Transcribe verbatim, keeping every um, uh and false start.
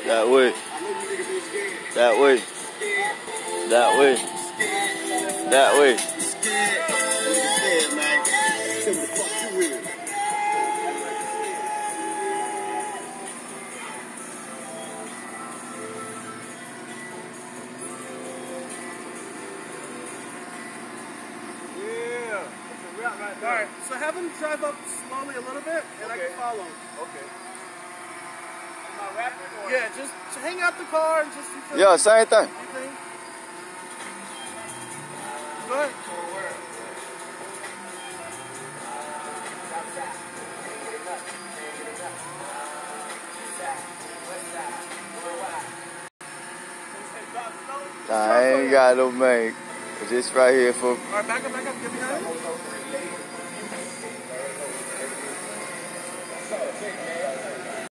That way. That way. That way. That way. Yeah, man. What the fuck you with? Alright, so have him drive up slowly a little bit, and okay. I can follow. Okay. Am I rapping or? Yeah, just hang out the car and just... Yeah, same thing. Anything? Go ahead. Nah, I ain't got no make. Just right here for... Alright, back up, back up, get behind.